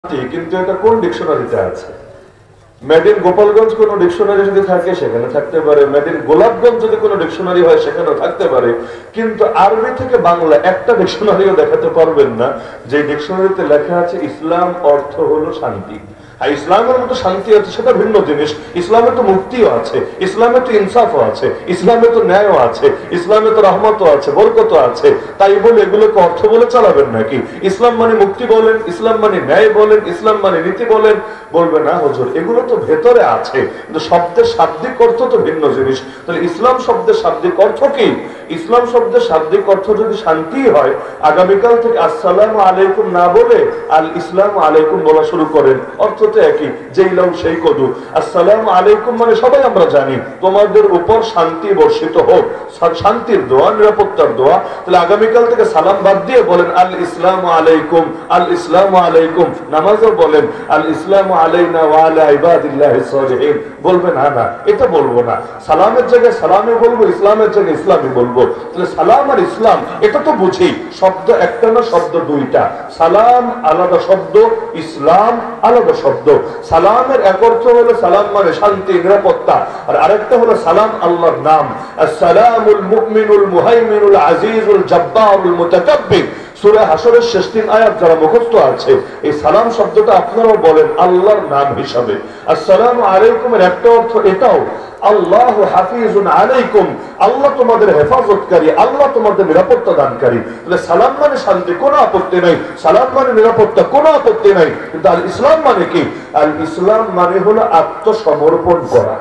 কিন্তু এটা কোন ডিকশনারিতে আছে? মেড ইন গোপালগঞ্জ কোন ডিকশনারি যদি থাকে সেখানে থাকতে পারে, মেড ইন গোলাপগঞ্জ যদি কোনো ডিকশনারি হয় সেখানেও থাকতে পারে, কিন্তু আরবি থেকে বাংলা একটা ডিকশনারিও দেখাতে পারবেন না যে ডিকশনারিতে লেখা আছে ইসলাম অর্থ হলো শান্তি। আর ইসলামের মতো শান্তি আছে সেটা ভিন্ন জিনিস। ইসলামে তো মুক্তিও আছে, ইসলামে তো ইনসাফও আছে, ইসলামে তো ন্যায়ও আছে, ইসলামে তো রহমতও আছে, বরকতও আছে। তাই বলে এগুলোকে অর্থ বলে চালাবেন নাকি? ইসলাম মানে মুক্তি বলেন, ইসলাম মানে ন্যায় বলেন, ইসলাম মানে নীতি বলেন, বলবে না হুজুর এগুলো তো ভেতরে আছে, কিন্তু শব্দের শাব্দিক অর্থ তো ভিন্ন জিনিস। তাহলে ইসলাম শব্দের শাব্দিক অর্থ কি? ইসলাম শব্দের শাব্দিক অর্থ যদি শান্তি হয়, আগামীকাল থেকে আসসালামু আলাইকুম না বলে আল ইসলাম আলাইকুম বলা শুরু করেন, অর্থ তো একই, যেই লাউ সেই কদু। আসসালামু আলাইকুম মানে সবাই আমরা জানি তোমাদের উপর শান্তি বর্ষিত হোক, শান্তির দোয়া, নিরাপত্তার দোয়া। তাহলে আগামীকাল থেকে সালাম বাদ দিয়ে বলেন আল ইসলামু আলাইকুম, আল ইসলামু আলাইকুম। নামাজও বলেন আল ইসলামু আলাইনা ওয়া আলা ইবাদিল্লাহিস সালিহিন। বলবে না না এটা বলবো না, সালামের জায়গায় সালামে বলবো, ইসলামের জায়গায় ইসলামে বলবো। তাহলে সালাম আর ইসলাম এটা তো বুঝি, শব্দ একটা না, শব্দ দুইটা। সালাম আলাদা শব্দ, ইসলাম আলাদা শব্দ। সালামের এক অর্থ হলো সালাম মানে শান্তি, নিরাপত্তা, আর আরেকটা হলো সালাম আল্লাহর নাম। আসসালামুল মুমিনুল মুহাইমিনুল আজিজুল জব্বারুল মুতাকাব্বির। সূরা হাশরের শেষ তিন আয়াত যারা মুখস্থ আছে, এই সালাম শব্দটা আপনারাও বলেন আল্লাহর নাম হিসাবে। আসসালামু আলাইকুমের একটা অর্থ এটাও, আল্লাহু হাফিজুন আলাইকুম, আল্লাহ তোমাদের হেফাজতকারী, আল্লাহ তোমাদের নিরাপত্তা দানকারী। তাহলে সালাম মানে শান্তি, কোনো আপত্তি নাই, সালাম মানে নিরাপত্তা, কোনো আপত্তি নাই। কিন্তু আল ইসলাম মানে কি? আল ইসলাম মানে হলো আত্মসমর্পণ করা।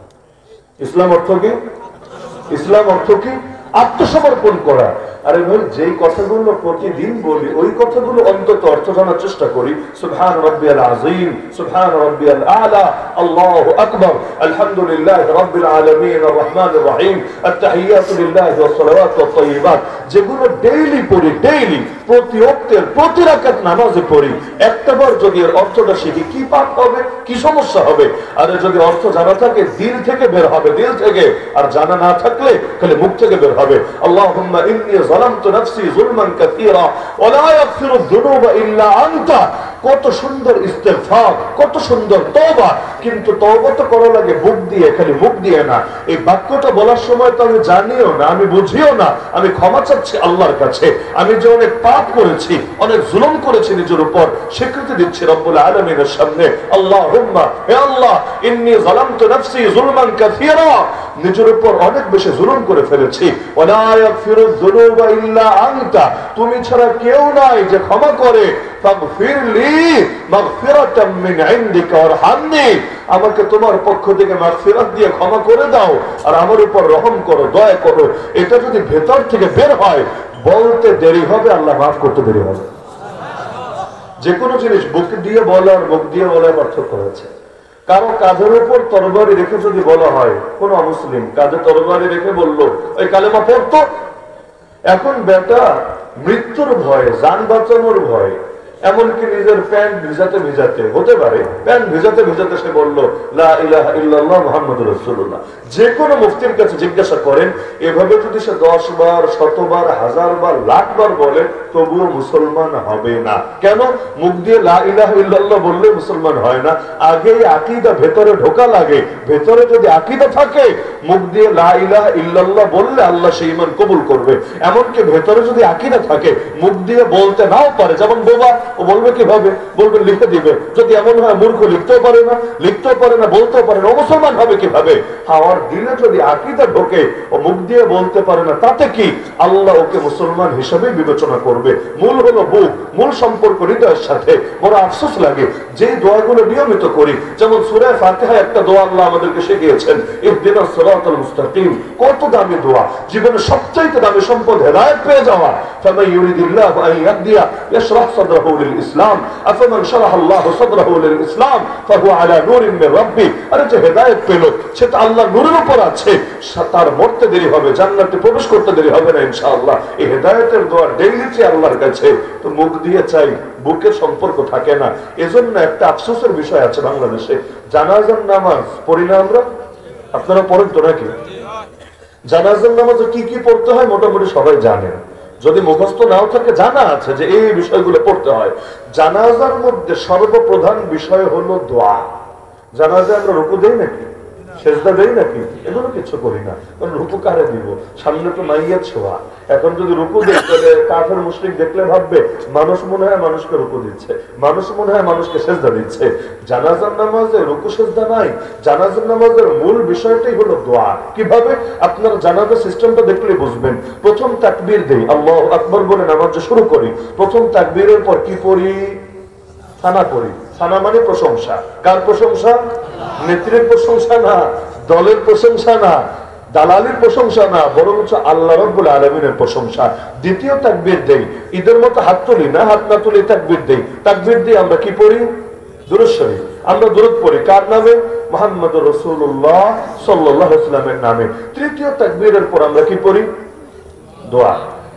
ইসলাম অর্থ কি? ইসলাম অর্থ কি? আত্মসমর্পণ করা। আরে ভাই যেই কথাগুলো প্রতিদিন বলি ওই কথাগুলো অন্তত অর্থ জানার চেষ্টা করি। সুবহান রাব্বিয়াল আযীম, সুবহান রাব্বিয়াল আলা, আল্লাহু আকবার, আলহামদুলিল্লাহি রাব্বিল আলামিন, আর রহমানির রহিম, আত-তাহিয়াতু লিল্লাহি ওয়াস সালাওয়াতু ওয়াত তাইয়্যিবাত, যেগুলো ডেইলি পড়ি, ডেইলি প্রতি ওয়াক্তের প্রতি রাকাত নামাজে পড়ি, একটাবার যদি এর অর্থটা শিখি কি পাপ হবে, কি সমস্যা হবে? আর যদি অর্থ জানা থাকে দিল থেকে বের হবে, দিল থেকে, আর জানা না থাকলে খালি মুখ থেকে বের হবে। আল্লাহুম্মা ইন্নী যালামতু নাফসি যুলমান কাসীরা ওয়া লা ইয়াগফিরুয যুনুবা ইল্লা আনতা। কত সুন্দর ইস্তেগফার, কত সুন্দর তওবা, কিন্তু তওবা তো করা লাগে মুখ দিয়ে, খালি মুখ দিয়ে না। এই বাক্যটা বলার সময় তো আমি জানিও না, আমি বুঝিও না, আমি ক্ষমা চাচ্ছি আল্লাহর কাছে। আমি যে অনেক পাপ করেছি, অনেক জুলুম করেছি নিজের উপর, স্বীকৃতি দিচ্ছি রব্বুল আলামিনের সামনে। আল্লাহুম্মা, হে আল্লাহ, ইন্নী যালামতু নাফসি যুলমান কাসীরা, নিজের উপর অনেক বেশি জুলুম করে ফেলেছি। ওয়া লা ইয়াগফিরুয যুনুবা ইল্লা আনতা, তুমি ছাড়া কেউ নাই যে ক্ষমা করে। ফাগফিরলি মাগফিরাতাম মিন ইনদিকা ওয়ারহামনি, আমাকে তোমার পক্ষ থেকে মাগফিরাত দিয়ে ক্ষমা করে দাও আর আমার উপর রহম করো, দয়া করো। এটা যদি ভেতর থেকে বের হয়, বলতে দেরি হবে, আল্লাহ মাফ করতে দেরি হবে। যে কোনো জিনিস বুক দিয়ে বলা আর মুখ দিয়ে বলার পার্থক্য আছে। কারো কাঁধের উপর তরবারি রেখে যদি বলা হয়, কোন অমুসলিম কাঁধে তরবারি রেখে বললো ওই কালেমা পড়তো, এখন বেটা মৃত্যুর ভয়ে, জান বাঁচানোর ভয়ে, এমনকি নিজের প্যান্ট ভিজাতে ভিজাতে, হতে পারে প্যান্ট ভিজাতে ভিজাতে সে বললো লা ইলাহা ইল্লাল্লাহ মুহাম্মাদুর রাসূলুল্লাহ। যে কোনো মুফতির কাছে জিজ্ঞাসা করেন, এভাবে যদি সে 10 বার, 100 বার, 1000 বার, লাখ বার বলে, তবুও মুসলমান হবে না। কেন? মুখ দিয়ে লা ইলাহা ইল্লাল্লাহ বললে মুসলমান হয় না, আগে আকীদা ভেতরে ঢোকা লাগে। ভেতরে যদি আকীদা থাকে, মুখ দিয়ে লা ইলাহা ইল্লাল্লাহ বললে আল্লাহ সেই ঈমান কবুল করবে। এমনকি ভেতরে যদি আকীদা থাকে, মুখ দিয়ে বলতে নাও পারে, যেমন বোবা, ও বলবে কিভাবে? বলবে লিখে দিবে। যদি এমন হয় মূর্খ, লিখতেও পারে না, লিখতেও পারে না, বলতেও পারে না, ও মুসলমান হবে কিভাবে? আর দিলে যদি আকীদা ঢোকে, ও মুখ দিয়ে বলতে পারে না, তাতে কি? আল্লাহ ওকে মুসলমান হিসেবে বিবেচনা করবে। মূল হলো বুক, মূল সম্পর্ক হৃদয়ের সাথে। বড় আফসোস লাগে যে দোয়াগুলো নিয়মিত করি, যেমন সূরা ফাতিহা একটা দোয়া আল্লাহ আমাদেরকে শিখিয়েছেন, ইহদিনাস সিরাতাল মুস্তাকিম। কত দামি দোয়া, জীবনের সবচেয়ে দামি সম্পদ হেদায়েত পেয়ে যাওয়া। ফামান ইউরিদিল্লাহু আন ইয়াহদিয়া ইয়াশরাহ সাদরাহু লিল ইসলাম, আফামান শারাহা আল্লাহু সাদরাহু লিল ইসলাম ফাহুয়া আলা নূরিন মির রাব্বি। আরে যে হেদায়েত পেল সে তো আল্লাহর নূরের উপর আছে, তার মরতে দেরি হবে, জান্নাতে প্রবেশ করতে দেরি হবে না ইনশাআল্লাহ। এই হেদায়েতের দোয়া ডেইলি চাই আল্লাহর কাছে, তো মুখ দিয়ে চাই, বুকের সম্পর্ক থাকে না। এজন্য একটা আফসোসের বিষয় আছে বাংলাদেশে, জানাজার নামাজ পড়ি না আমরা। আপনারা পড়েন তো নাকি? জানাজার নামাজে কি কি পড়তে হয় মোটামুটি সবাই জানেন। যদি মুখস্থ নাও থাকে জানা আছে যে এই বিষয়গুলো পড়তে হয়। জানাজার মধ্যে সর্বপ্রধান বিষয় হলো দোয়া। জানাজায় আমরা রুকু দেই নাকি, সেজদা দেই নাকি? এগুলো কিছু করি না, কারণ রুকু কারে দিব? সামনে তো মাইয়াত ছোঁয়া। এখন যদি রুকু দেই তাহলে কাফের মুশরিক দেখলে ভাববে মানুষ মনে হয় মানুষকে রুকু দিচ্ছে, মানুষ মনে হয় মানুষকে সেজদা দিচ্ছে। জানাজার নামাজে রুকু সেজদা নাই। জানাজার নামাজের মূল বিষয়টাই হলো দোয়া। কিভাবে? আপনার জানাজার সিস্টেমটা দেখলে বুঝবেন। প্রথম তাকবীর দেই, আল্লাহু আকবার বলে নামাজ শুরু করি। প্রথম তাকবীরের পর কি পড়ি? থানা পড়ি। থানা মানে প্রশংসা। কার প্রশংসা? নেত্রীর প্রশংসা না, দলের প্রশংসা না, দালালির প্রশংসা না, বরং আল্লাহ রাব্বুল আলামিনের প্রশংসা। দ্বিতীয় তাকবীর দেই, ঈদের মতো হাত তুলি না, হাত না তুলি তাকবীর দেই। তাকবীর দিয়ে আমরা কি পড়ি? দুরূদ শরীফ। আমরা দুরূদ পড়ি কার নামে? মুহাম্মদুর রাসূলুল্লাহ সাল্লাল্লাহু আলাইহি ওয়াসাল্লামের নামে। তৃতীয় তাকবীরের পর আমরা কি পড়ি? দোয়া।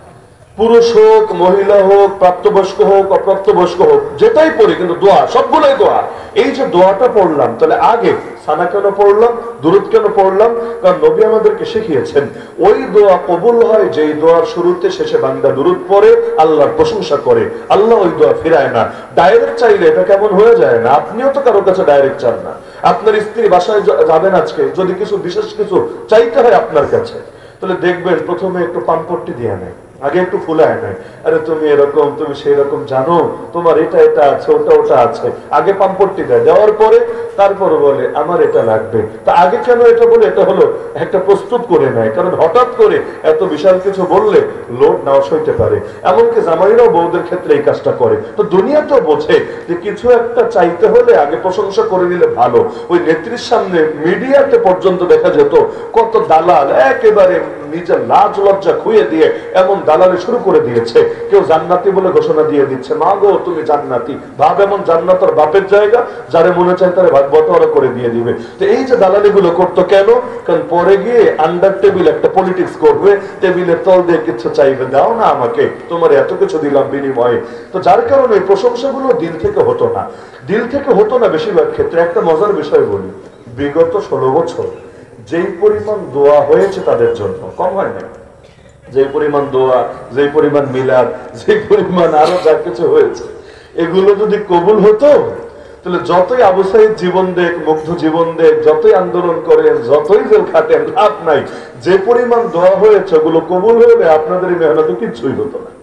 পুরুষ হোক, মহিলা হোক, প্রাপ্তবয়স্ক হোক, অপ্রাপ্তবয়স্ক হোক, যেটাই পড়ি কিন্তু দোয়া, সবগুলোই দোয়া। এই যে দোয়াটা পড়লাম, তাহলে আগে সানা কেন পড়লাম, দুরূদ কেন পড়লাম? কারণ নবী আমাদেরকে শিখিয়েছেন ওই দোয়া কবুল হয় যেই দোয়ার শুরুতে শেষে বান্দা দুরূদ পড়ে, আল্লাহর প্রশংসা করে। আল্লাহ ওই দোয়া ফিরায় না। ডাইরেক্ট চাইলে এটা কেমন হয়ে যায় না? আপনিও তো কারোর কাছে ডাইরেক্ট চান না। আপনার স্ত্রী বাসায় যাবেন আজকে, যদি কিছু বিশেষ কিছু চাইতে হয় আপনার কাছে, তাহলে দেখবেন প্রথমে একটু পাম্পট্টি দিয়ে নেয়, আগে একটু ফুলায় নেয়। আরে তুমি এরকম, তুমি সেই রকম জানো, তোমার এটা এটা আছে, ওটা ওটা আছে। আগে পাম্পট্টি দেয়, দেওয়ার পরে তারপরে বলে আমার এটা লাগবে। তা আগে কেন এটা বলে? এটা হলো একটা প্রস্তুত করে নেয়, কারণ হঠাৎ করে এত বিশাল কিছু বললে লোড নাও সইতে পারে। এমনকি জামাইরাও বউদের ক্ষেত্রে এই কাজটা করে। তো দুনিয়া তো বোঝে যে কিছু একটা চাইতে হলে আগে প্রশংসা করে নিলে ভালো। ওই নেত্রীর সামনে মিডিয়াতে পর্যন্ত দেখা যেত কত দালাল একেবারে নিজের লাজ লজ্জা খুইয়ে দিয়ে এমন দালালি শুরু করে দিয়েছে। কেউ জান্নাতি বলে ঘোষণা দিয়ে দিচ্ছে, মা গো তুমি জান্নাতি। ভাব এমন জান্নাত আর বাপের জায়গা, যারে মনে চায় তারে ভাগ বটোয়ারা করে দিয়ে দিবে। তো এই যে দালালি গুলো করতো কেন? কারণ পরে গিয়ে আন্ডার টেবিল একটা পলিটিক্স করবে, টেবিলের তল দিয়ে কিছু চাইবে, দাও না আমাকে, তোমার এত কিছু দিলাম বিনিময়ে। তো যার কারণে প্রশংসাগুলো দিল থেকে হতো না, দিল থেকে হতো না বেশিরভাগ ক্ষেত্রে। একটা মজার বিষয় বলি, বিগত 16 বছর যেই পরিমাণ দোয়া হয়েছে তাদের জন্য, কম হয় না? যেই পরিমাণ দোয়া, যেই পরিমাণ মিলাদ, যেই পরিমাণ আরো যা কিছু হয়েছে, এগুলো যদি কবুল হতো তাহলে যতই আবু সাইদ জীবন দেখ, মুগ্ধ জীবন দেখ, যতই আন্দোলন করেন, যতই জেল খাটেন, লাভ নাই। যে পরিমাণ দোয়া হয়েছে ওগুলো কবুল হলে আপনাদের এই মেহনত কিচ্ছুই হতো না।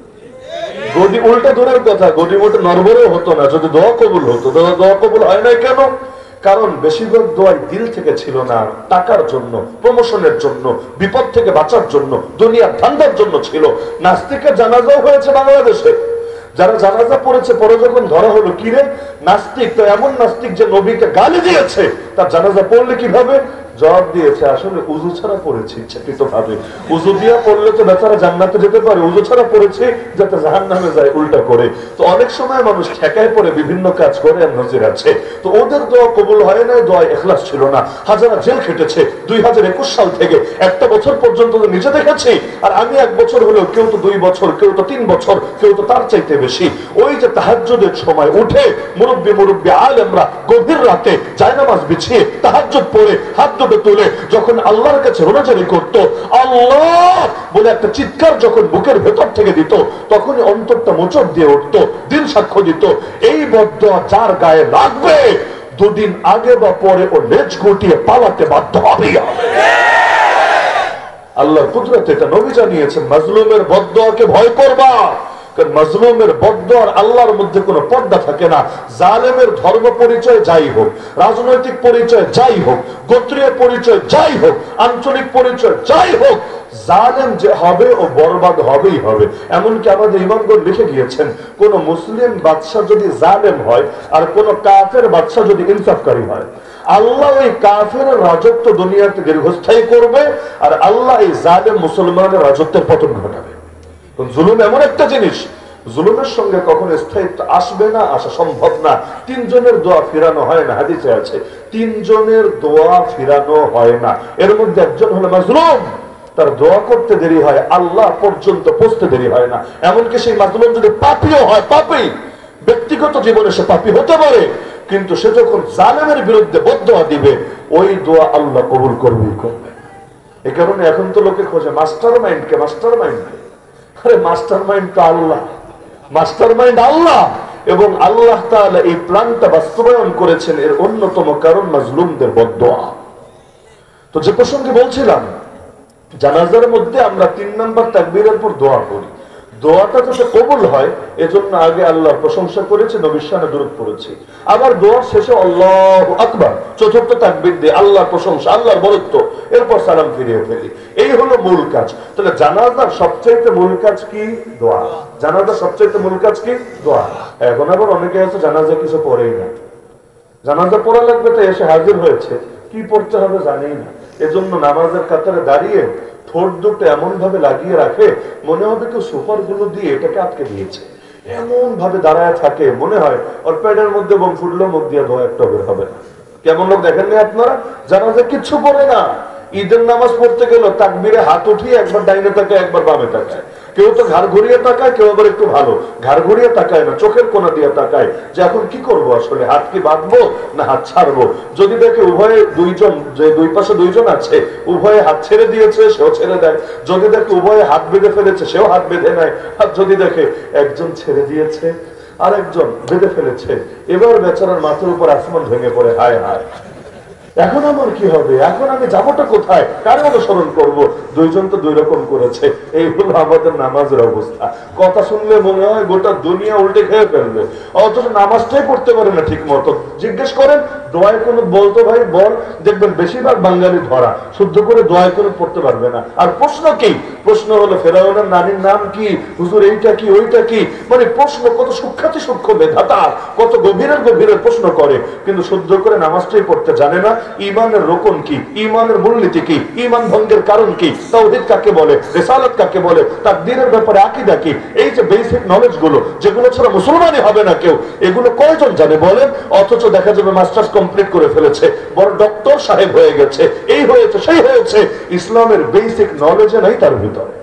গদি উল্টা দূরের কথা, গদি মোটে নরবরেও হতো না যদি দোয়া কবুল হতো। দোয়া কবুল হয় নাই কেন? কারণ বেশিরভাগ দোয়াই দিল থেকে ছিল না, টাকার জন্য, প্রমোশনের জন্য, বিপদ থেকে বাঁচার জন্য, দুনিয়ার ধান্দার জন্য ছিল। নাস্তিকের জানাজাও হয়েছে বাংলাদেশে। যারা জানাজা পড়েছে, পরে যখন ধরা হলো কিরে নাস্তিক, তো এমন নাস্তিক যে নবীকে গালি দিয়েছে, তার জানাজা পড়লে কিভাবে? জবাব দিয়েছে আসলে উজু ছাড়া পড়েছি ইচ্ছাকৃত ভাবে। উজু দিয়া পড়লে তো বেচারা জান্নাতে যেতে পারে, উজু ছাড়া পড়েছি যাতে জাহান্নামে যায় উল্টা করে। তো অনেক সময় মানুষ ঠেকায় পড়ে বিভিন্ন কাজ করে, আর নজির আছে। তো ওদের দোয়া কবুল হয় না, দোয়া ইখলাস ছিল না। হাজারা জেল খেটেছে 2021 সাল থেকে একটা বছর পর্যন্ত নিজে দেখেছি। আর আমি 1 বছর হলেও, কেউ তো 2 বছর, কেউ তো 3 বছর, কেউ তো তার চাইতে বেশি। ওই যে তাহাজ্জুদের সময় উঠে মুরব্বি আলেমরা গভীর রাতে জায়নামাজ বিছিয়ে তাহাজ্জুদ পড়ে হাত দুটো তুলে যখন আল্লাহর কাছে রোনাজারি করত, আল্লাহ বলে একটা চিৎকার যখন বুকের ভেতর থেকে দিত, তখনই অন্তরটা মোচড় দিয়ে উঠত, দিল সাক্ষ্য দিত এই বদদোয়া যার গায়ে লাগবে 2 দিন আগে বা পরে ও লেজ গুটিয়ে পালাতে বাধ্য হবেই হবে। আল্লাহর কুদরত এটা নবী জানিয়েছেন, মাজলুমের বদদোয়াকে ভয় করবা। কারণ মাজলুমের বদদোয়ার আল্লাহর মধ্যে কোনো পর্দা থাকে না। জালেমের ধর্ম পরিচয় যাই হোক, রাজনৈতিক পরিচয় যাই হোক, গোত্রীয় পরিচয় যাই হোক, আঞ্চলিক পরিচয় যাই হোক, জালেম যে হবে ও বরবাদ হবেই হবে। এমনকি আমাদের ইমামগণ লিখে গিয়েছেন, কোন মুসলিম বাদশাহ যদি জালেম হয় আর কোন কাফের বাদশাহ যদি ইনসাফকারী হয়, আল্লাহ ওই কাফের রাজত্ব দুনিয়াতে দীর্ঘস্থায়ী করবে, আর আল্লাহ এই জালেম মুসলমানের রাজত্বের পতন ঘটাবে। জুলুম এমন একটা জিনিস, জুলুমের সঙ্গে কখনো স্থায়িত্ব আসবে না, আসা সম্ভব না। 3 জনের দোয়া ফিরানো হয় না, হাদিসে আছে 3 জনের দোয়া ফিরানো হয় না। এর মধ্যে একজন হলো মাজলুম, তার দোয়া করতে দেরি হয়, আল্লাহ পর্যন্ত পৌঁছতে দেরি হয় না। এমনকি সেই মাজলুম যদি পাপীও হয়, পাপী ব্যক্তিগত জীবনে সে পাপী হতে পারে, কিন্তু সে যখন জালেমের বিরুদ্ধে বদদোয়া দিবে, ওই দোয়া আল্লাহ কবুল করবেই করবে। এই কারণে এখন তো লোকে খোঁজে মাস্টার মাইন্ডকে, মাস্টার মাইন্ডকে। আরে মাস্টার মাইন্ড তো আল্লাহ, মাস্টার মাইন্ড আল্লাহ, এবং আল্লাহ তাআলা এই প্ল্যানটা বাস্তবায়ন করেছেন। এর অন্যতম কারণ মাজলুমদের বদদোয়া। তো যে প্রসঙ্গে বলছিলাম, জানাজার মধ্যে আমরা 3 নাম্বার তাকবীরের পর দোয়া করি। দোয়াটা যাতে কবুল হয় এজন্য আগে আল্লাহর প্রশংসা করেছে, নবীর শানে দরুদ পড়েছি। আবার দোয়ার শেষে আল্লাহু আকবার, চতুর্থ তাকবীর দিয়ে আল্লাহর প্রশংসা, আল্লাহর বরত্ব, এরপর সালাম ফিরিয়ে ফেলি। এই হলো মূল কাজ। তাহলে জানাজার সবচাইতে মূল কাজ কি? দোয়া। জানাজার সবচাইতে মূল কাজ কি? দোয়া। এখন আবার অনেকে আছে জানাজা কিছু পড়েই না, জানাজা পড়া লাগবে তো এসে হাজির হয়েছে, কি পড়তে হবে জানেই না। এজন্য নামাজের কাতারে দাঁড়িয়ে ঠোঁট দুটো এমন ভাবে লাগিয়ে রাখে, মনে হবে কেউ সুপার গুলো দিয়ে এটাকে আটকে দিয়েছে। এমন ভাবে দাঁড়ায় থাকে, মনে হয় ওর পেটের মধ্যে বোম ফুটলো, মুখ দিয়ে ধোয়া একটা বের হবে না। কেমন লোক দেখেননি আপনারা? জানাজা কিচ্ছু পড়ে না। ঈদের নামাজ পড়তে গেল তাকবীরে হাত উঠিয়ে একবার ডাইনে তাকায়, একবার বামে তাকায়। কেউ তো ঘাড় ঘুরিয়ে তাকায়, কেউ আবার একটু ভালো ঘাড় ঘুরিয়ে তাকায় না, চোখের কোনা দিয়ে তাকায় যে এখন কি করব, আসলে হাত কি বাঁধবো না হাত ছাড়বো। যদি দেখে উভয়ে দুইজন, যে দুই পাশে দুইজন আছে, উভয়ে হাত ছেড়ে দিয়েছে, সেও ছেড়ে দেয়। যদি দেখে উভয়ে হাত বেঁধে ফেলেছে, সেও হাত বেঁধে নেয়। আর যদি দেখে একজন ছেড়ে দিয়েছে আর একজন বেঁধে ফেলেছে, এবার বেচারার মাথার উপর আসমান ভেঙে পড়ে, হায় হায় এখন আমার কি হবে, এখন আমি যাবোটা কোথায়, কারে অনুসরণ করব? দুইজন তো দুই রকম করেছে। এই হলো আমাদের নামাজের অবস্থা। কথা শুনলে মনে হয় গোটা দুনিয়া উল্টে খেয়ে ফেলবে, অথচ নামাজটাই পড়তে পারে না ঠিক মতো। জিজ্ঞেস করেন দোয়ায় কোনো বলতো ভাই বল, দেখবেন বেশিরভাগ বাঙালি ধরা শুদ্ধ করে দোয়ায় কোনো পড়তে পারবে না। আর প্রশ্ন কি? প্রশ্ন হলো ফেরাউনের নানির নাম কি, হুজুর এইটা কি ওইটা কি, মানে প্রশ্ন কত সূক্ষ্মাতি সূক্ষ্ম মেধাতা, কত গভীরের গভীরের প্রশ্ন করে, কিন্তু শুদ্ধ করে নামাজটাই পড়তে জানে না। ঈমানের রোকন কি, ঈমানের মূলনীতি কি, ঈমান ভঙ্গের কারণ কি, তাওহীদ কাকে বলে, রিসালাত কাকে বলে, তাকদীরের ব্যাপারে আকীদা কি, এই যে বেসিক নলেজ গুলো যেগুলো ছাড়া মুসলমানই হবে না কেউ, এগুলো কয়জন জানে বলেন? অথচ দেখা যাবে মাস্টার্স কমপ্লিট করে ফেলেছে, বড় ডক্টর সাহেব হয়ে গেছে, এই হয়েছে সেই হয়েছে, ইসলামের বেসিক নলেজ নাই তার ভিতরে।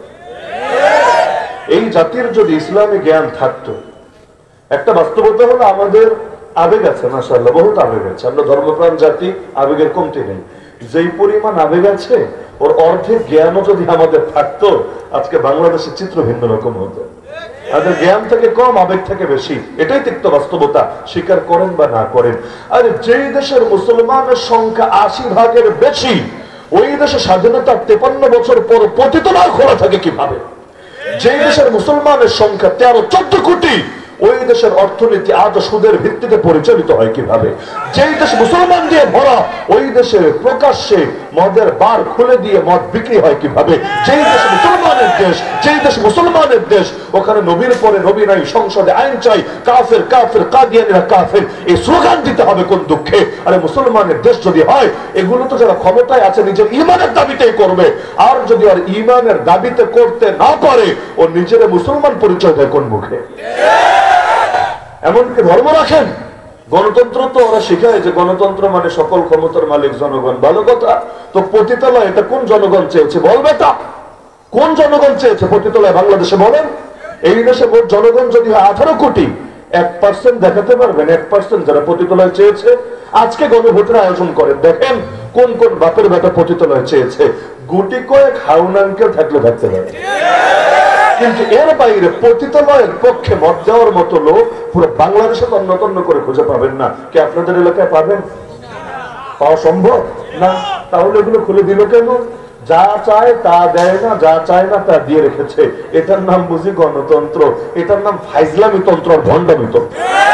এই জাতির যদি ইসলামী জ্ঞান থাকতো, একটা বাস্তবতা হলো আমাদের আবেগ আছে, মাশাআল্লাহ বহুত আবেগ আছে, আমরা ধর্মপ্রাণ জাতি, আবেগের কমতি নেই। যেই পরিমাণ আবেগ আছে ওর অর্ধেক জ্ঞানও যদি আমাদের থাকতো, আজকে বাংলাদেশের চিত্র ভিন্ন রকম হতো। আমাদের জ্ঞান থেকে কম, আবেগ থেকে বেশি, এটাই তিক্ত বাস্তবতা, স্বীকার করেন বা না করেন। আর যেই দেশের মুসলমানের সংখ্যা 80% বেশি, ওই দেশে স্বাধীনতার 53 বছর পর পতিতনায় খোলা থাকে কিভাবে? যেই দেশের মুসলমানের সংখ্যা 13-14 কোটি, ওই দেশের অর্থনীতি আজ সুদের ভিত্তিতে পরিচালিত হয় কিভাবে? যেই দেশ মুসলমান দিয়ে ভরা, ওই দেশে প্রকাশ্যে মদের বার খুলে দিয়ে মদ বিক্রি হয় কিভাবে? যেই দেশ মুসলমানের দেশ, যেই দেশ মুসলমানের দেশ, ওখানে নবীর পরে নবী নাই, সংসদে আইন চাই, কাফের কাফের, কাদিয়ানীরা কাফের, এই স্লোগান দিতে হবে কোন দুঃখে? আরে মুসলমানের দেশ যদি হয়, এগুলো তো যারা ক্ষমতায় আছে নিজের ঈমানের দাবিতেই করবে। আর যদি আর ঈমানের দাবিতে করতে না পারে, ও নিজের মুসলমান পরিচয় দেয় কোন মুখে? এমনকি ধর্ম রাখেন, গণতন্ত্র তো ওরা শিখায় যে গণতন্ত্র মানে সকল ক্ষমতার মালিক জনগণ, ভালো কথা। তো পতিতালয় এটা কোন জনগণ চেয়েছে বলবে? তা কোন জনগণ চেয়েছে পতিতালয় বাংলাদেশে বলেন? এই দেশে মোট জনগণ যদি 18 কোটি, 1% দেখাতে পারবেন? 1% যারা পতিতালয় চেয়েছে, আজকে গণভোটের আয়োজন করেন, দেখেন কোন কোন বাপের বেটা পতিতালয় চেয়েছে। গুটি কয়েক হাউন আঙ্কেল থাকলে থাকতে পারে, কিন্তু এর বাইরে পতিতালয়ের পক্ষে মত দেওয়ার মতো লোক পুরো বাংলাদেশে তন্ন তন্ন করে খুঁজে পাবেন না। কি আপনাদের এলাকায় পাবেন? পাওয়া সম্ভব না। তাহলে এগুলো খুলে দিল কেন? যা চায় তা দেয় না, যা চায় না তা দিয়ে রেখেছে। এটার নাম বুঝি গণতন্ত্র, এটার নাম ফাইজলামি তন্ত্র আর ভণ্ডামি তন্ত্র।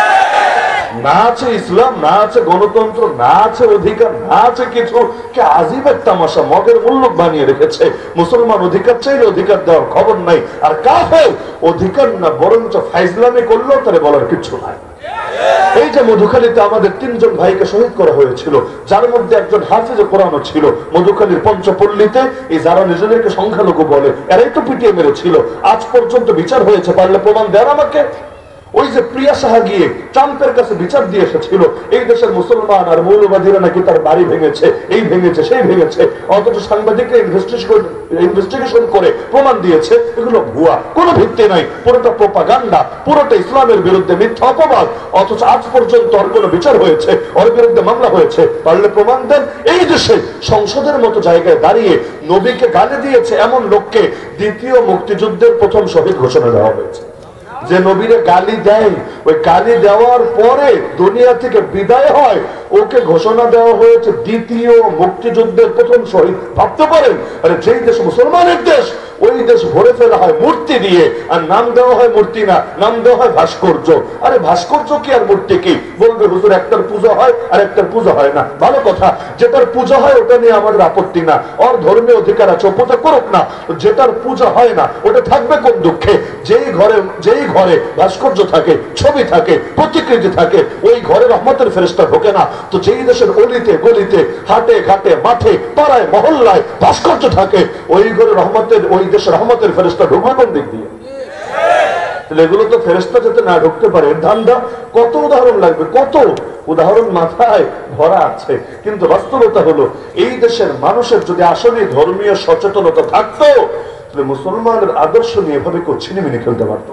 না আছে ইসলাম, না আছে গণতন্ত্র, না আছে অধিকার, না আছে কিছু। কে আজীব এক তামাশা, মগের মূল্য বানিয়ে রেখেছে। মুসলমান অধিকার চাইলে অধিকার দেওয়ার খবর নাই, আর কাফের অধিকার না বরঞ্চ ফাইজলামি করলেও তারে বলার কিছু নাই। এই যে মধুখালীতে আমাদের 3 জন ভাইকে শহীদ করা হয়েছিল, যার মধ্যে একজন হাফেজে কোরআনও ছিল। মধুখালীর পঞ্চপল্লীতে এই যারা নিজেদেরকে সংখ্যালঘু বলে, এরাই তো পিটিয়ে মেরেছিল। আজ পর্যন্ত বিচার হয়েছে, পারলে প্রমাণ দেন আমাকে। ওই যে প্রিয়া সাহা গিয়ে ট্রাম্পের কাছে বিচার দিয়ে এসেছিল এই দেশের মুসলমান আর মৌলবাদীরা নাকি তার বাড়ি ভেঙেছে, এই ভেঙেছে, সেই ভেঙেছে, অথচ সাংবাদিকরা ইনভেস্টিগেশন করে প্রমাণ দিয়েছে এগুলো ভুয়া, কোনো ভিত্তি নাই, পুরোটা প্রোপাগান্ডা, পুরোটা ইসলামের বিরুদ্ধে মিথ্যা অপবাদ। অথচ আজ পর্যন্ত ওর কোনো বিচার হয়েছে, ওর বিরুদ্ধে মামলা হয়েছে, পারলে প্রমাণ দেন। এই দেশে সংসদের মতো জায়গায় দাঁড়িয়ে নবীকে গালি দিয়েছে এমন লোককে দ্বিতীয় মুক্তিযুদ্ধের প্রথম শহীদ ঘোষণা দেওয়া হয়েছে। যে নবীরে গালি দেয়, ওই গালি দেওয়ার পরে দুনিয়া থেকে বিদায় হয়, ওকে ঘোষণা দেওয়া হয়েছে দ্বিতীয় মুক্তিযুদ্ধের প্রথম শহীদ। ভাবতে পারেন, আরে যেই দেশ মুসলমানের দেশ, ওই দেশ ভরে ফেলা হয় মূর্তি দিয়ে, আর নাম দেওয়া হয় মূর্তি না, নাম দেওয়া হয় ভাস্কর্য। আরে ভাস্কর্য কি আর মূর্তি কি? বলবে হুজুর একটার পূজা হয় আর একটার পূজা হয় না। ভালো কথা, যেটার পূজা হয় ওটা নিয়ে আমাদের আপত্তি না, ওর ধর্মীয় অধিকার আছে, ওটা করুক না। যেটার পূজা হয় না ওটা থাকবে কোন দুঃখে? যেই ঘরে ভাস্কর্য থাকে, ছবি থাকে, প্রতিকৃতি থাকে, ওই ঘরে রহমতের ফেরেশতা ঢোকে না। তো যেই দেশের অলিতে গলিতে, হাটে ঘাটে, মাঠে পাড়ায় মহল্লায় ভাস্কর্য থাকে, ওই ঘরে রহমতের, ওই দেশের রহমতের ফেরেশতা ঢুকবে কোন দিক দিয়ে? এগুলো তো ফেরেশতা যাতে না ঢুকতে পারে ধান্দা। কত উদাহরণ লাগবে, কত উদাহরণ মাথায় ভরা আছে। কিন্তু বাস্তবতা হলো এই দেশের মানুষের যদি আসলে ধর্মীয় সচেতনতা থাকতো, তাহলে মুসলমানের আদর্শ নিয়ে এভাবে কেউ ছিনিমিনি খেলতে পারত।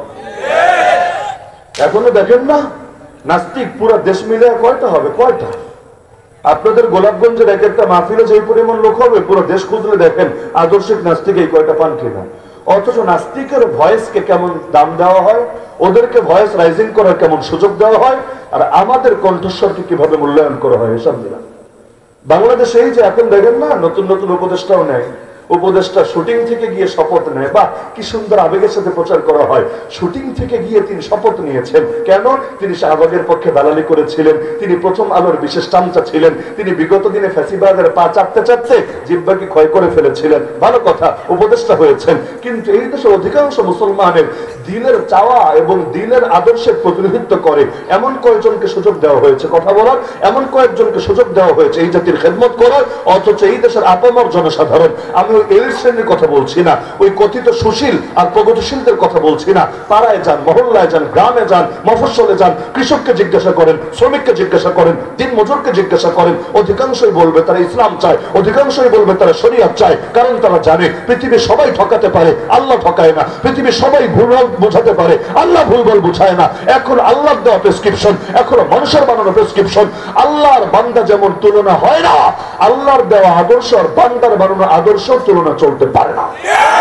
এখনো দেখেন না, নাস্তিক পুরো দেশ মিলে কয়টা হবে? কয়টা? আপনাদের গোলাপগঞ্জের এক একটা মাহফিলে যে পরিমাণ লোক হবে, পুরো দেশ খুঁজলে দেখেন আদর্শিক নাস্তিক এই কয়টা পান কিনা। অথচ নাস্তিকের ভয়েসকে কেমন দাম দেওয়া হয়, ওদেরকে ভয়েস রাইজিং করার কেমন সুযোগ দেওয়া হয়, আর আমাদের কণ্ঠস্বরকে কিভাবে মূল্যায়ন করা হয় এসব দিলা। বাংলাদেশে এই যে এখন দেখেন না, নতুন নতুন উপদেষ্টাও নেয়, উপদেষ্টা শুটিং থেকে গিয়ে শপথ নেয়। বা কি সুন্দর আবেগের সাথে প্রচার করা হয়। শুটিং থেকে গিয়ে তিনি শপথ নিয়েছেন। কেন? তিনি শাহবাগের পক্ষে দালালি করেছিলেন, তিনি প্রথম আলোর বিশেষ চামচা ছিলেন, তিনি বিগত দিনে ফ্যাসিবাদের পা চাপতে চাপতে জিহ্বাকে ক্ষয় করে ফেলেছিলেন। ভালো কথা, উপদেষ্টা হয়েছেন। কিন্তু এই দেশে অধিকাংশ মুসলমানের দিনের চাওয়া এবং দিনের আদর্শের প্রতিনিধিত্ব করে এমন কয়েকজনকে সুযোগ দেওয়া হয়েছে কথা বলার, এমন কয়েকজনকে সুযোগ দেওয়া হয়েছে এই জাতির খেদমত করার। অথচ এই দেশের আপামর জনসাধারণ, আমি এই শ্রেণীর কথা বলছি না, ওই কথিত সুশীল আর প্রগতিশীলদের কথা বলছি না, পাড়ায় যান, মহল্লায় যান, গ্রামে যান, মফস্বলে যান, কৃষককে জিজ্ঞাসা করেন, শ্রমিককে জিজ্ঞাসা করেন, দিন মজুরকে জিজ্ঞাসা করেন, অধিকাংশই বলবে তারা ইসলাম চায়, অধিকাংশই বলবে তারা শরিয়ত চায়। কারণ তারা জানে পৃথিবীর সবাই ঠকাতে পারে, আল্লাহ ঠকায় না। পৃথিবীর সবাই ভুলভাল বোঝাতে পারে, আল্লাহ ভুলভাল বুঝায় না। এখন আল্লাহর দেওয়া প্রেসক্রিপশন, এখনো মানুষের বানানো প্রেসক্রিপশন। আল্লাহর বান্দা যেমন তুলনা হয় না, আল্লাহর দেওয়া আদর্শ আর বান্দার বানানো আদর্শ তুলনা চলতে পারে না।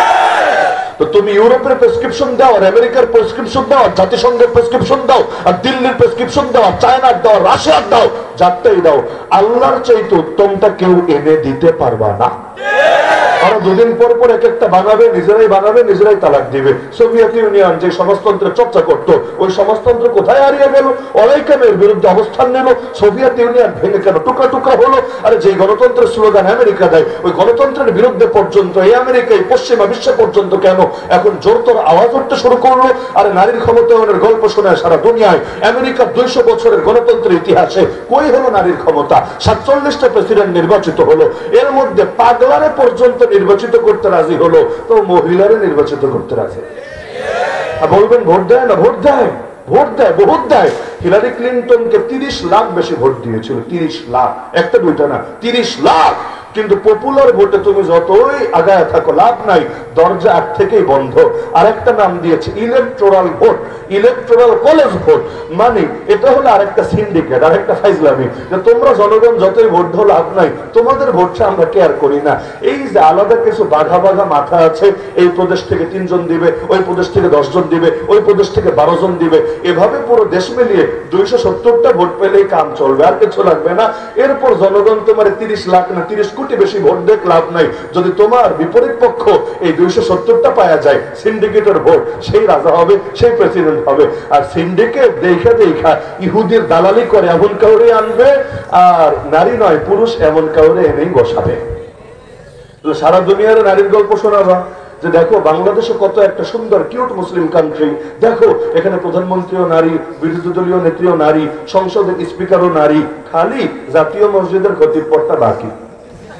তো তুমি ইউরোপের প্রেসক্রিপশন দাও, আর আমেরিকার প্রেসক্রিপশন দাও, আর জাতিসংঘের প্রেসক্রিপশন দাও, আর দিল্লির প্রেসক্রিপশন দাও, আর চায়নার দাও, রাশিয়ার দাও, যারটাই দাও, আল্লাহর চাইতে উত্তমটা কেউ এনে দিতে পারবা না। আরো দুদিন পর পর এক একটা বানাবে, নিজেরাই বানাবে, নিজেরাই তালাক দিবে। সোভিয়েত ইউনিয়ন যে সমাজতন্ত্রের চর্চা করত, ওই সমাজতন্ত্র কোথায় হারিয়ে গেল? অলাইকামের বিরুদ্ধে অবস্থান নিল, সোভিয়েত ইউনিয়ন ভেঙে কেন টুকরা টুকরা হলো? আরে যে গণতন্ত্রের স্লোগান আমেরিকা দেয়, ওই গণতন্ত্রের বিরুদ্ধে পর্যন্ত এই আমেরিকায় পশ্চিমা বিশ্ব পর্যন্ত কেন এখন জোরতর আওয়াজ উঠতে শুরু করলো? আরে নারীর ক্ষমতায়নের গল্প শোনায় সারা দুনিয়ায়। আমেরিকার 200 বছরের গণতন্ত্রের ইতিহাসে কই হলো নারীর ক্ষমতা? 47টা প্রেসিডেন্ট নির্বাচিত হলো, এর মধ্যে পাগলারে পর্যন্ত নির্বাচিত করতে রাজি হলো, তো মহিলারে নির্বাচিত করতে রাজি। বলবেন ভোট দেয় না? ভোট দেয়, ভোট দেয়, বহুত দেয়। হিলারি ক্লিন্টনকে 30 লাখ বেশি ভোট দিয়েছিল, 30 লাখ, একটা দুইটা না, 30 লাখ। কিন্তু পপুলার ভোটে তুমি যতই আগায় থাকো লাভ নাই, দরজা আগ থেকেই বন্ধ। আরেকটা নাম দিয়েছে electoral vote, electoral college vote. মানে এটা হলো আরেকটা সিন্ডিকেট, আরেকটা ফাইজলামি, যে তোমরা জনগণ যতই ভোট দাও লাভ নাই, তোমাদের ভোটটা আমরা কেয়ার করি না। এই যে আলাদা কিছু বাঘা বাঘা মাথা আছে, এই প্রদেশ থেকে 3 জন দিবে, ওই প্রদেশ থেকে 10 জন দিবে, ওই প্রদেশ থেকে 12 জন দিবে, এভাবে পুরো দেশ মিলিয়ে 270টা ভোট পেলেই কাম চলবে, আর কিছু লাগবে না। এরপর জনগণ তোমার 30 লাখ না 30 কোটি বেশি ভোট দেখ লাভ নাই, যদি তোমার বিপরীত পক্ষ এই 270টা পাওয়া যায়, সিন্ডিকেটের ভোট, সেই রাজা হবে, সেই প্রেসিডেন্ট হবে। আর সিন্ডিকেট দেখা দেখা ইহুদির দালালি করে এমন কাউরে আনবে, আর নারী নয় পুরুষ এমন কাউরে এনেই বসাবে। সারা দুনিয়ার নারীর গল্প শোনাবা, যে দেখো বাংলাদেশে কত একটা সুন্দর কিউট মুসলিম কান্ট্রি, দেখো এখানে প্রধানমন্ত্রীও নারী, বিরোধী দলীয় নেত্রীও নারী, সংসদের স্পিকারও নারী, খালি জাতীয় মসজিদের খতিব পড়তা বাকি।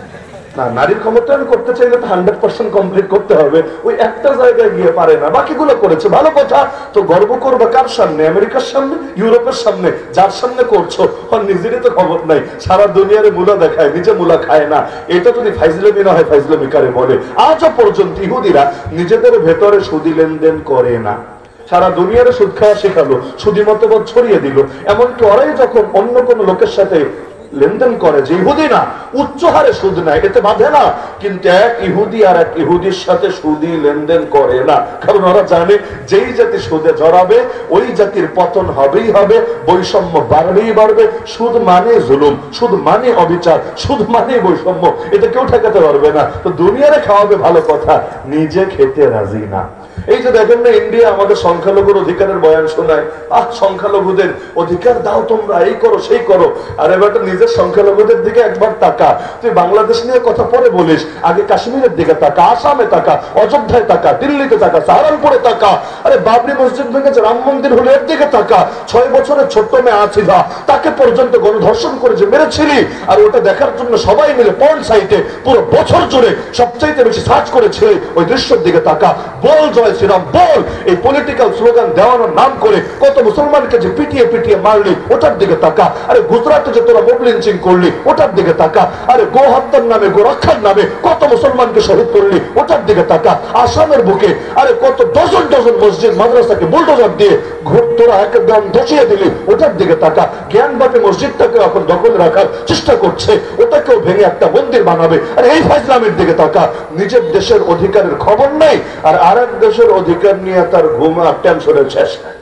না, নারীর ক্ষমতায়ন করতে চাইলে তো 100% কমপ্লিট করতে হবে, ওই একটা জায়গায় গিয়ে পারে না, বাকিগুলো করেছে, ভালো কথা। তো গর্ব করবে কার সামনে? আমেরিকার সামনে, ইউরোপের সামনে? যার সামনে করছো আর নিজেরই তো খবর নাই, সারা দুনিয়ারে মুলা দেখায়, নিজে মুলা খায় না। এটা যদি ফাইজলামি না হয়, ফাইজলামি কারে বলে? আজও পর্যন্ত ইহুদিরা নিজেদের ভেতরে সুদি লেনদেন করে না, সারা দুনিয়ারে সুদ খাওয়া শেখালো, সুদি মতবাদ ছড়িয়ে দিল। এমনকি ওরাই যখন অন্য কোন লোকের সাথে লেনদেন করে, যে ইহুদি না, উচ্চ হারে সুদ নেয়, এতে বাধে না, কিন্তু এক ইহুদি আর এক ইহুদির সাথে সুদি লেনদেন করে না। কারণ ওরা জানে যেই জাতি সুদে জড়াবে ওই জাতির পতন হবেই হবে, বৈষম্য বাড়বেই বাড়বে। সুদ মানে জুলুম, সুদ মানে অবিচার, সুদ মানে বৈষম্য, এটা কেউ ঠেকাতে পারবে না। তো দুনিয়ারে খাওয়াবে ভালো কথা, নিজে খেতে রাজি না। এই যে দেখেন না, ইন্ডিয়া আমাদের সংখ্যালঘুর অধিকারের বয়ান শোনায়, সংখ্যালঘুদের অধিকার দাও তোমরা, এই করো সেই করো। আর এবার নিজের সংখ্যালঘুদের দিকে একবার তাকা। তুই বাংলাদেশ নিয়ে কথা পরে বলিস, আগে কাশ্মীরের দিকে তাকা, আসামে তাকা, অযোধ্যায় তাকা, দিল্লিতে তাকা, সাহারানপুরে তাকা। আরে বাবরি মসজিদ ভেঙেছে, রাম মন্দির হলো, এর দিকে তাকা। 6 বছরের ছোট্ট মেয়ে আছিলা, তাকে পর্যন্ত গণধর্ষণ করে যে মেরেছিলি, আর ওটা দেখার জন্য সবাই মিলে পর্ন সাইটে পুরো বছর জুড়ে সবচাইতে বেশি সার্চ করেছিলি, ওই দৃশ্যের দিকে তাকা। বল জয় শ্রীরাম বল। এই পলিটিক্যাল স্লোগান দেওয়ানোর নাম করে কত মুসলমানকে যে পিটিয়ে পিটিয়ে মারলি, ওটার দিকে তাকা। আরে গুজরাটে যে তোরা মব লিঞ্চিং করলি, ওটার দিকে তাকা। আরে গো হত্যার নামে, গো রক্ষার নামে কত মুসলমানকে শহীদ করলি, ওটার দিকে তাকা। আসামের বুকে আরে কত ডজন ডজন মসজিদ মাদ্রাসাকে বুলডোজার দিয়ে তোরা একদম ধসিয়ে দিলি, ওটার দিকে তাকা। জ্ঞানবাপী মসজিদটাকে এখন দখল রাখার চেষ্টা করছে, ওটাকেও ভেঙে একটা মন্দির বানাবে। আর এই ফাইজলামের দিকে তাকা। নিজের দেশের অধিকারের খবর নেই, আর আরেক দেশের অধিকার নিয়ে তার ঘুম আর টেনশনের শেষ নাই।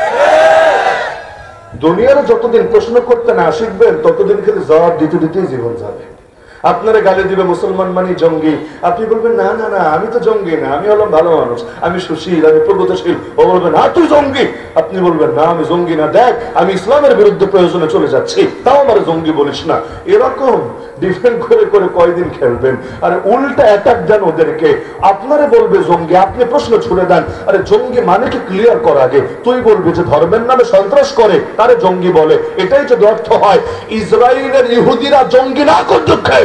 দুনিয়ার যতদিন প্রশ্ন করতে না শিখবেন, ততদিন খালি জবাব দিতে দিতেই জীবন যাবে। আপনারা গালি দিবে মুসলমান মানে জঙ্গি, আপনি বলবেন না না না, আমি তো জঙ্গি না, আমি হলাম ভালো মানুষ, আমি সুশীল, আমি প্রগতিশীল। ও বলবে না তুই জঙ্গি, আপনি বলবেন না আমি জঙ্গি না, দেখ আমি ইসলামের বিরুদ্ধে প্রয়োজনে চলে যাচ্ছি, তাও আমার জঙ্গি বলিস না। এরকম ডিফেন্ড করে করে কয়দিন খেলবেন? আরে উল্টা অ্যাটাক দেন ওদেরকে, আপনারে বলবে জঙ্গি, আপনি প্রশ্ন ছুড়ে দেন। আরে জঙ্গি মানে কি ক্লিয়ার কর আগে। তুই বলবি যে ধর্মের নামে সন্ত্রাস করে তারে জঙ্গি বলে, এটাই যদি অর্থ হয়, ইসরায়েলের ইহুদিরা জঙ্গি না কোন দুঃখে?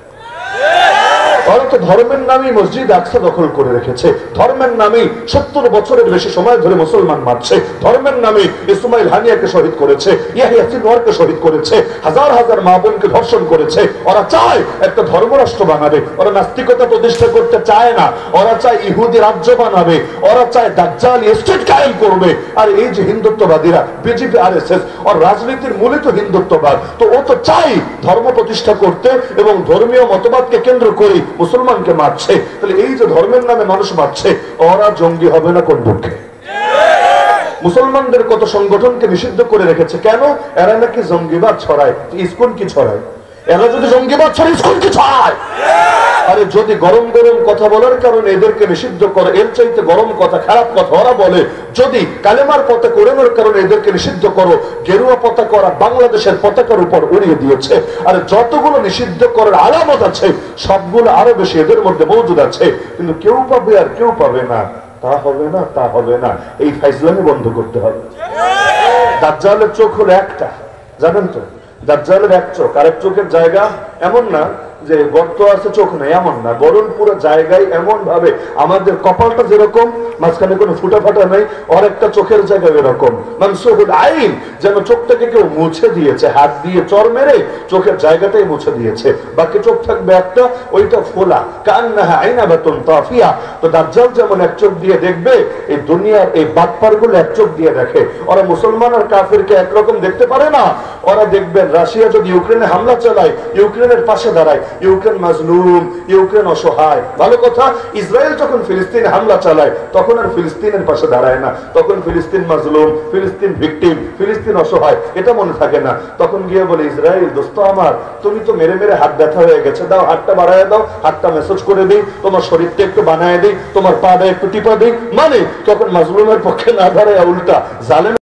ওরা তো ধর্মের নামে মসজিদ আকসা দখল করে রেখেছে, ধর্মের নামে 70 বছরের বেশি সময় ধরে মুসলমান মারছে, ধর্মের নামে ইসমাইল হানিয়াকে শহীদ করেছে, ইয়াহিয়া সিনওয়ারকে শহীদ করেছে, হাজার হাজার মা বোনকে ধর্ষণ করেছে। ওরা চায় একটা ধর্মরাষ্ট্র বানাবে, ওরা নাস্তিকতা প্রতিষ্ঠা করতে চায় না, ওরা চায় ইহুদি রাজ্য বানাবে, ওরা চায় দাজ্জাল স্টেট কায়েম করবে। আর এই যে হিন্দুত্ববাদীরা, বিজেপি আরএসএস, ওর রাজনীতির মূলে তো হিন্দুত্ববাদ, তো ও তো চাই ধর্ম প্রতিষ্ঠা করতে এবং ধর্মীয় মতবাদকে কেন্দ্র করে মুসলমানকে মারছে। তাহলে এই যে ধর্মের নামে মানুষ মারছে, ওরা জঙ্গি হবে না কোন দুঃখে? মুসলমানদের কত সংগঠনকে নিষিদ্ধ করে রেখেছে, কেন? এরা নাকি জঙ্গিবাদ ছড়ায়। ইসকন কি ছড়ায়? এরা যদি জঙ্গিবাদ ছড়ায়, ইসকন কি ছড়ায়? আরে যদি গরম গরম কথা বলার কারণে এদেরকে নিষিদ্ধ করে, এর চাইতে গরম কথা, খারাপ কথা ওরা বলে। যদি কালেমার পতাকা ওড়ানোর কারণে এদেরকে নিষিদ্ধ করো, গেরুয়া পতাকা ওরা বাংলাদেশের পতাকার উপর উড়িয়ে দিয়েছে। আর যতগুলো নিষিদ্ধ করার আলামত আছে, সবগুলো আরো বেশি এদের মধ্যে মজুদ আছে, কিন্তু কেউ পাবে আর কেউ পাবে না। তা হবে না, তা হবে না, এই ফাইজলামি বন্ধ করতে হবে। দাজ্জালের চোখ হলো একটা, জানেন তো? দাজ্জালের এক চোখ, আরেক চোখের জায়গা এমন না যে গর্ত আছে চোখ নেই, এমন না, বরং পুরো জায়গায় এমন ভাবে আমাদের কপালটা যেরকম মাঝখানে কোনো ফুটা ফাটা নেই, আর একটা চোখের জায়গা এরকম মানসুহুল আইন, যেন চোখটাকে কেউ মুছে দিয়েছে, হাত দিয়ে চর মেরে চোখের জায়গাটাই মুছে দিয়েছে, বাকি চোখ থাকবে একটা, ওইটা ফোলা, কান্নাহা আইনাবাতুন তাফিয়া। তো দাজ্জাল যেমন এক চোখ দিয়ে দেখবে, এই দুনিয়ার এই বাটপারগুলো এক চোখ দিয়ে দেখে। ওরা মুসলমান আর কাফিরকে একরকম দেখতে পারে না। ওরা দেখবেন রাশিয়া যদি ইউক্রেনে হামলা চালায়, ইউক্রেনের পাশে দাঁড়ায়, ইউক্রেন মাজলুম, ইউক্রেন অসহায়, ভালো কথা। ইসরায়েল যখন ফিলিস্তিনে হামলা চালায়, তখন আর ফিলিস্তিনের পাশে দাঁড়ায় না, তখন ফিলিস্তিন মাজলুম, ফিলিস্তিন ভিকটিম, ফিলিস্তিন অসহায়, এটা মনে থাকে না। তখন গিয়ে বলে, ইসরায়েল দোস্ত আমার, তুমি তো মেরে মেরে হাত ব্যথা হয়ে গেছে, দাও হাতটা বাড়ায় দাও, হাতটা মেসেজ করে দিই, তোমার শরীরটা একটু বানায় দিই, তোমার পাটা একটু টিপা দিই। মানে তখন মাজলুমের পক্ষে না দাঁড়ায় উল্টা জালেম